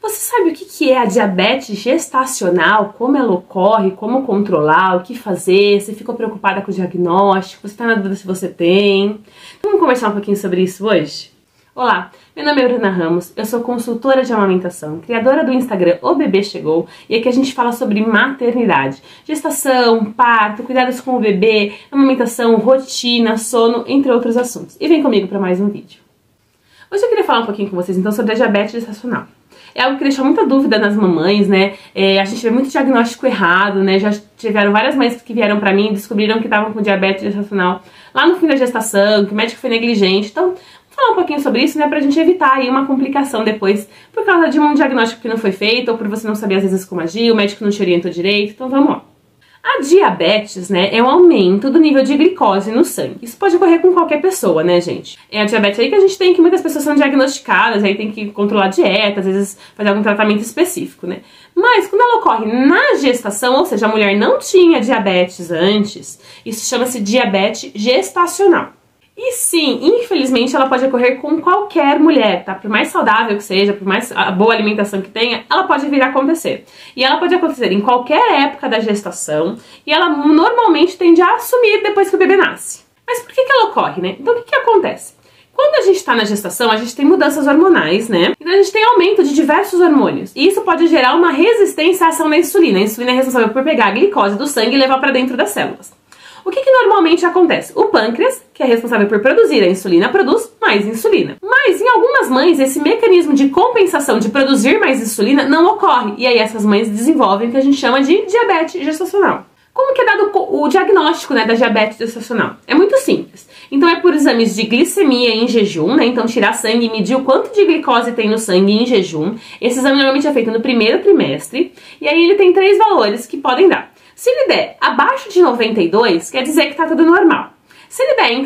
Você sabe o que é a diabetes gestacional? Como ela ocorre? Como controlar? O que fazer? Você ficou preocupada com o diagnóstico? Você está na dúvida se você tem? Vamos conversar um pouquinho sobre isso hoje? Olá, meu nome é Bruna Ramos, eu sou consultora de amamentação, criadora do Instagram O Bebê Chegou, e aqui a gente fala sobre maternidade, gestação, parto, cuidados com o bebê, amamentação, rotina, sono, entre outros assuntos. E vem comigo para mais um vídeo. Hoje eu queria falar um pouquinho com vocês então sobre a diabetes gestacional. É algo que deixa muita dúvida nas mamães, né? A gente vê muito diagnóstico errado, né? Já tiveram várias mães que vieram pra mim e descobriram que estavam com diabetes gestacional lá no fim da gestação, que o médico foi negligente. Então, vou falar um pouquinho sobre isso, né? Pra gente evitar aí uma complicação depois por causa de um diagnóstico que não foi feito ou por você não saber às vezes como agir, o médico não te orientou direito. Então, vamos lá. A diabetes, né, é um aumento do nível de glicose no sangue. Isso pode ocorrer com qualquer pessoa, né, gente? É a diabetes aí que a gente tem, que muitas pessoas são diagnosticadas, aí tem que controlar a dieta, às vezes fazer algum tratamento específico, né? Mas quando ela ocorre na gestação, ou seja, a mulher não tinha diabetes antes, isso chama-se diabetes gestacional. E sim, infelizmente ela pode ocorrer com qualquer mulher, tá? Por mais saudável que seja, por mais boa alimentação que tenha, ela pode vir a acontecer. E ela pode acontecer em qualquer época da gestação e ela normalmente tende a assumir depois que o bebê nasce. Mas por que ela ocorre, né? Então o que acontece? Quando a gente está na gestação, a gente tem mudanças hormonais, né? Então a gente tem aumento de diversos hormônios. E isso pode gerar uma resistência à ação da insulina. A insulina é responsável por pegar a glicose do sangue e levar para dentro das células. O que normalmente acontece? O pâncreas, que é responsável por produzir a insulina, produz mais insulina. Mas em algumas mães, esse mecanismo de compensação de produzir mais insulina não ocorre. E aí essas mães desenvolvem o que a gente chama de diabetes gestacional. Como que é dado o diagnóstico, né, da diabetes gestacional? É muito simples. Então é por exames de glicemia em jejum, né? Então tirar sangue e medir o quanto de glicose tem no sangue em jejum. Esse exame normalmente é feito no primeiro trimestre. E aí ele tem 3 valores que podem dar. Se ele der abaixo de 92, quer dizer que tá tudo normal. Se ele der entre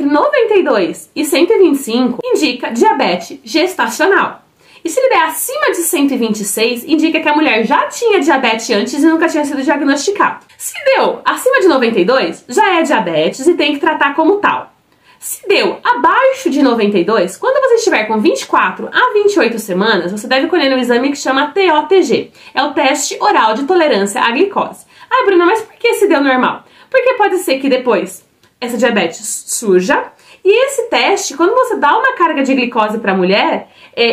92 e 125, indica diabetes gestacional. E se ele der acima de 126, indica que a mulher já tinha diabetes antes e nunca tinha sido diagnosticado. Se deu acima de 92, já é diabetes e tem que tratar como tal. Se deu abaixo de 92, quando você estiver com 24 a 28 semanas, você deve colher um exame que chama TOTG. É o teste oral de tolerância à glicose. Ah, Bruna, mas por que se deu normal? Porque pode ser que depois essa diabetes surja e esse teste, quando você dá uma carga de glicose para a mulher,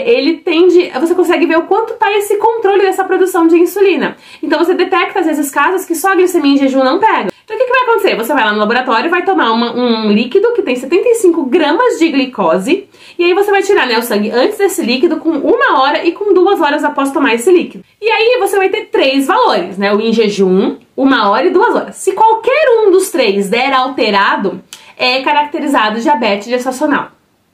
você consegue ver o quanto está esse controle dessa produção de insulina. Então você detecta às vezes casos que só a glicemia em jejum não pega. Então o que vai acontecer? Você vai lá no laboratório e vai tomar um líquido que tem 75 gramas de glicose e aí você vai tirar, né, o sangue antes desse líquido com 1 hora e com 2 horas após tomar esse líquido. E aí você vai ter 3 valores, né, o em jejum, 1 hora e 2 horas. Se qualquer um dos 3 der alterado, é caracterizado diabetes gestacional.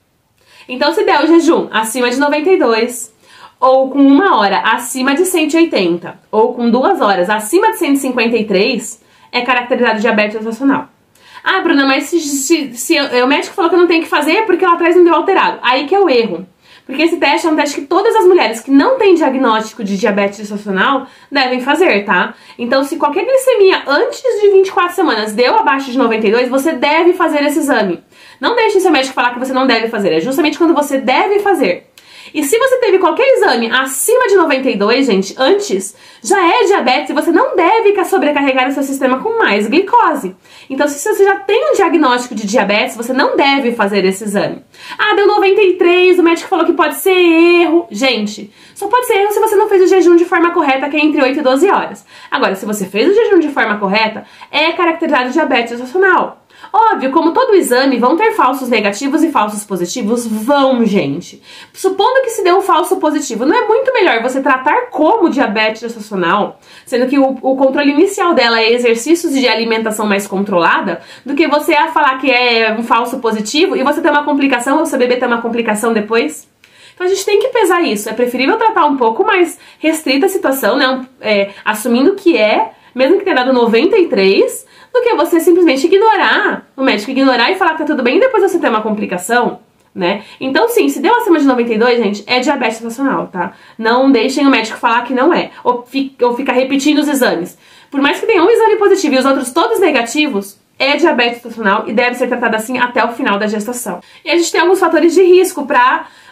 Então se der o jejum acima de 92, ou com 1 hora acima de 180, ou com 2 horas acima de 153, é caracterizado diabetes gestacional. Ah, Bruna, mas se o médico falou que eu não tenho que fazer porque lá atrás não deu alterado. Aí que é o erro. Porque esse teste é um teste que todas as mulheres que não têm diagnóstico de diabetes gestacional devem fazer, tá? Então, se qualquer glicemia antes de 24 semanas deu abaixo de 92, você deve fazer esse exame. Não deixe seu médico falar que você não deve fazer, é justamente quando você deve fazer. E se você teve qualquer exame acima de 92, gente, antes, já é diabetes e você não deve sobrecarregar o seu sistema com mais glicose. Então, se você já tem um diagnóstico de diabetes, você não deve fazer esse exame. Ah, deu 93, o médico falou que pode ser erro. Gente, só pode ser erro se você não fez o jejum de forma correta, que é entre 8 e 12 horas. Agora, se você fez o jejum de forma correta, é caracterizado diabetes gestacional. Óbvio, como todo exame, vão ter falsos negativos e falsos positivos? Vão, gente. Supondo que se deu um falso positivo, não é muito melhor você tratar como diabetes gestacional, sendo que o controle inicial dela é exercícios de alimentação mais controlada, do que você falar que é um falso positivo e você ter uma complicação ou seu bebê ter uma complicação depois? Então a gente tem que pesar isso. É preferível tratar um pouco mais restrita a situação, né? Assumindo que mesmo que tenha dado 93, do que você simplesmente ignorar, o médico ignorar e falar que tá tudo bem e depois você ter uma complicação, né? Então sim, se deu acima de 92, gente, é diabetes gestacional, tá? Não deixem o médico falar que não é, ou ficar repetindo os exames. Por mais que tenha um exame positivo e os outros todos negativos, é diabetes gestacional e deve ser tratada assim até o final da gestação. E a gente tem alguns fatores de risco para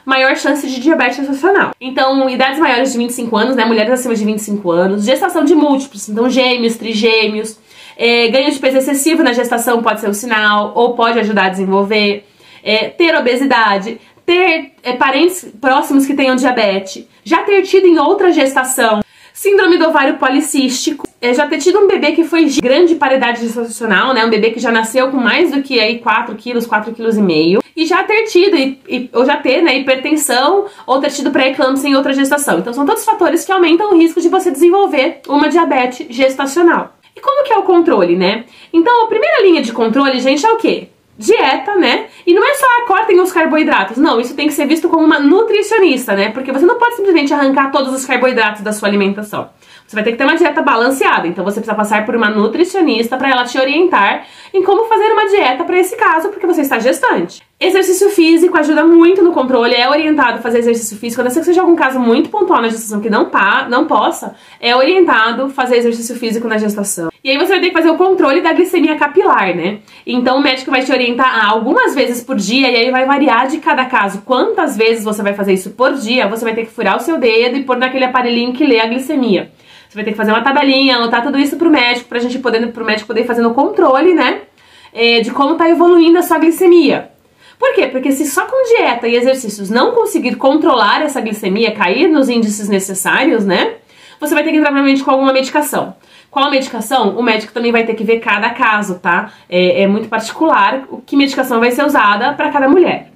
maior chance de diabetes gestacional. Então, idades maiores de 25 anos, né, mulheres acima de 25 anos, gestação de múltiplos, então gêmeos, trigêmeos, ganho de peso excessivo na gestação pode ser um sinal, ou pode ajudar a desenvolver, ter obesidade, ter parentes próximos que tenham diabetes, já ter tido em outra gestação, síndrome do ovário policístico, já ter tido um bebê que foi grande para a idade gestacional, né, um bebê que já nasceu com mais do que aí 4 quilos, 4,5 kg, e já ter tido, ou já ter, né, hipertensão, ou ter tido pré-eclâmpsia em outra gestação. Então são todos fatores que aumentam o risco de você desenvolver uma diabetes gestacional. E como que é o controle, né? Então a primeira linha de controle, gente, é o quê? Dieta, né? E não é só cortem os carboidratos, não, isso tem que ser visto como uma nutricionista, né? Porque você não pode simplesmente arrancar todos os carboidratos da sua alimentação. Você vai ter que ter uma dieta balanceada, então você precisa passar por uma nutricionista para ela te orientar em como fazer uma dieta para esse caso, porque você está gestante. Exercício físico ajuda muito no controle, é orientado a fazer exercício físico, a não ser que seja algum caso muito pontual na gestação que não possa, é orientado fazer exercício físico na gestação. E aí você vai ter que fazer o controle da glicemia capilar, né? Então o médico vai te orientar algumas vezes por dia, e aí vai variar de cada caso quantas vezes você vai fazer isso por dia, você vai ter que furar o seu dedo e pôr naquele aparelhinho que lê a glicemia. Você vai ter que fazer uma tabelinha, anotar tudo isso pro médico, pro médico poder fazer no controle, né? De como tá evoluindo a sua glicemia. Por quê? Porque se só com dieta e exercícios não conseguir controlar essa glicemia, cair nos índices necessários, né? Você vai ter que entrar provavelmente com alguma medicação. Qual a medicação? O médico também vai ter que ver cada caso, tá? É muito particular que medicação vai ser usada para cada mulher.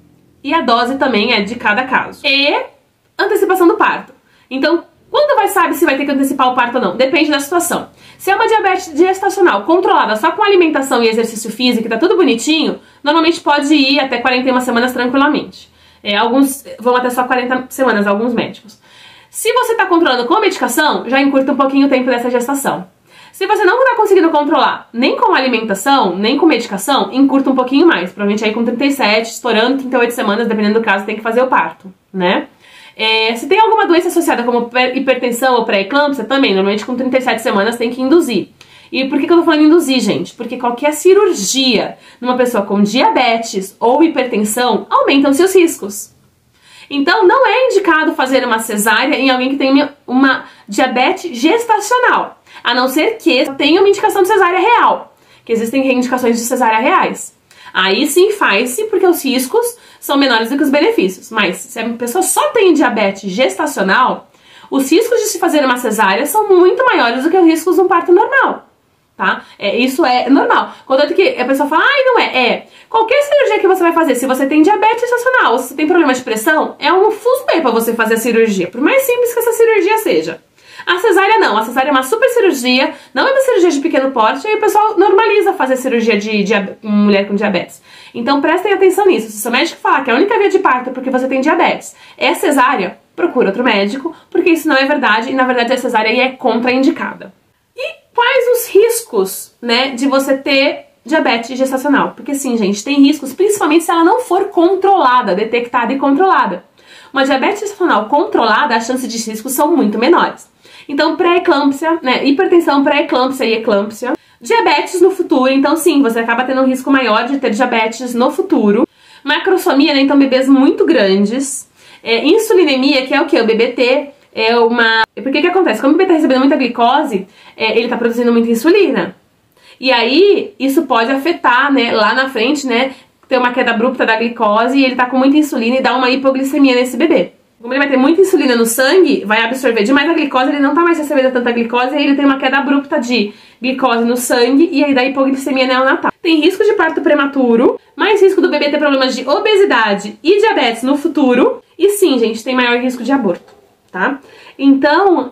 E a dose também é de cada caso. E antecipação do parto. Então, quando sabe se vai ter que antecipar o parto ou não? Depende da situação. Se é uma diabetes gestacional controlada só com alimentação e exercício físico, tá tudo bonitinho, normalmente pode ir até 41 semanas tranquilamente. Alguns vão até só 40 semanas, alguns médicos. Se você tá controlando com medicação, já encurta um pouquinho o tempo dessa gestação. Se você não tá conseguindo controlar nem com alimentação, nem com medicação, encurta um pouquinho mais. Provavelmente aí com 37, estourando 38 semanas, dependendo do caso, tem que fazer o parto, né? Se tem alguma doença associada como hipertensão ou pré-eclâmpsia, também, normalmente com 37 semanas tem que induzir. E por que eu tô falando induzir, gente? Porque qualquer cirurgia numa pessoa com diabetes ou hipertensão aumentam seus riscos. Então não é indicado fazer uma cesárea em alguém que tem uma diabetes gestacional, a não ser que tenha uma indicação de cesárea real, que existem indicações de cesárea reais. Aí sim faz-se, porque os riscos são menores do que os benefícios. Mas se a pessoa só tem diabetes gestacional, os riscos de se fazer uma cesárea são muito maiores do que os riscos de um parto normal, tá? Isso é normal. Contanto que a pessoa fala, ai, não é. Qualquer cirurgia que você vai fazer, se você tem diabetes gestacional ou se você tem problema de pressão, é um fuzuê pra você fazer a cirurgia, por mais simples que essa cirurgia seja. A cesárea não, a cesárea é uma super cirurgia, não é uma cirurgia de pequeno porte, e aí o pessoal normaliza fazer cirurgia de mulher com diabetes. Então prestem atenção nisso, se o seu médico falar que a única via de parto é porque você tem diabetes é cesárea, procura outro médico, porque isso não é verdade, e na verdade a cesárea aí é contraindicada. E quais os riscos, né, de você ter diabetes gestacional? Porque sim, gente, tem riscos, principalmente se ela não for controlada, detectada e controlada. Uma diabetes gestacional controlada, as chances de risco são muito menores. Então, pré-eclâmpsia, né, hipertensão, pré-eclâmpsia e eclâmpsia. Diabetes no futuro, então sim, você acaba tendo um risco maior de ter diabetes no futuro. Macrosomia, né, então bebês muito grandes. Insulinemia, que é o que? O bebê ter Porque o que acontece? Quando o bebê tá recebendo muita glicose, ele tá produzindo muita insulina. E aí, isso pode afetar, né, lá na frente, né, ter uma queda abrupta da glicose e ele tá com muita insulina e dá uma hipoglicemia nesse bebê. Como ele vai ter muita insulina no sangue, vai absorver demais a glicose, ele não tá mais recebendo tanta glicose, e aí ele tem uma queda abrupta de glicose no sangue, e aí dá hipoglicemia neonatal. Tem risco de parto prematuro, mais risco do bebê ter problemas de obesidade e diabetes no futuro, e sim, gente, tem maior risco de aborto, tá? Então,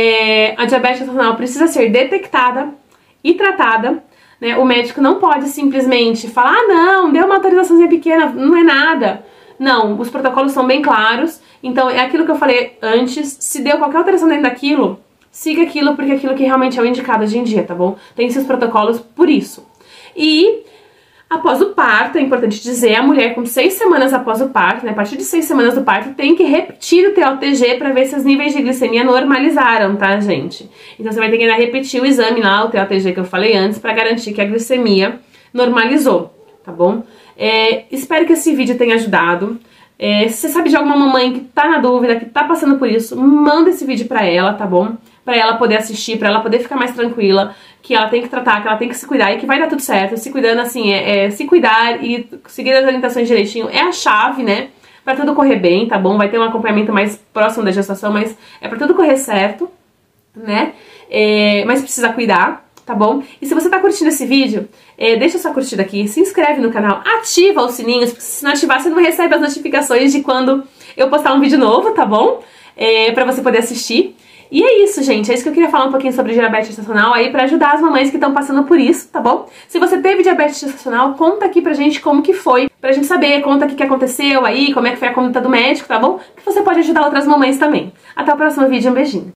a diabetes gestacional precisa ser detectada e tratada, né? O médico não pode simplesmente falar, ah, não, deu uma autorizaçãozinha pequena, não é nada. Não, os protocolos são bem claros, então é aquilo que eu falei antes, se deu qualquer alteração dentro daquilo, siga aquilo, porque é aquilo que realmente é o indicado hoje em dia, tá bom? Tem seus protocolos por isso. E após o parto, é importante dizer, a mulher com 6 semanas após o parto, né, a partir de 6 semanas do parto, tem que repetir o TOTG para ver se os níveis de glicemia normalizaram, tá, gente? Então você vai ter que ainda repetir o exame lá, o TOTG que eu falei antes, para garantir que a glicemia normalizou, tá bom? Espero que esse vídeo tenha ajudado. Se você sabe de alguma mamãe que tá na dúvida, que tá passando por isso, manda esse vídeo pra ela, tá bom? Pra ela poder assistir, pra ela poder ficar mais tranquila, que ela tem que tratar, que ela tem que se cuidar e que vai dar tudo certo. Se cuidando assim, se cuidar e seguir as orientações direitinho é a chave, né? Pra tudo correr bem, tá bom? Vai ter um acompanhamento mais próximo da gestação, mas é pra tudo correr certo, né? Mas precisa cuidar, tá bom? E se você tá curtindo esse vídeo, deixa sua curtida aqui, se inscreve no canal, ativa os sininhos, porque se não ativar você não recebe as notificações de quando eu postar um vídeo novo, tá bom? Pra você poder assistir. E é isso, gente, é isso que eu queria falar um pouquinho sobre diabetes gestacional aí pra ajudar as mamães que estão passando por isso, tá bom? Se você teve diabetes gestacional, conta aqui pra gente como que foi, pra gente saber, conta aqui o que aconteceu aí, como é que foi a conduta do médico, tá bom? Que você pode ajudar outras mamães também. Até o próximo vídeo, um beijinho.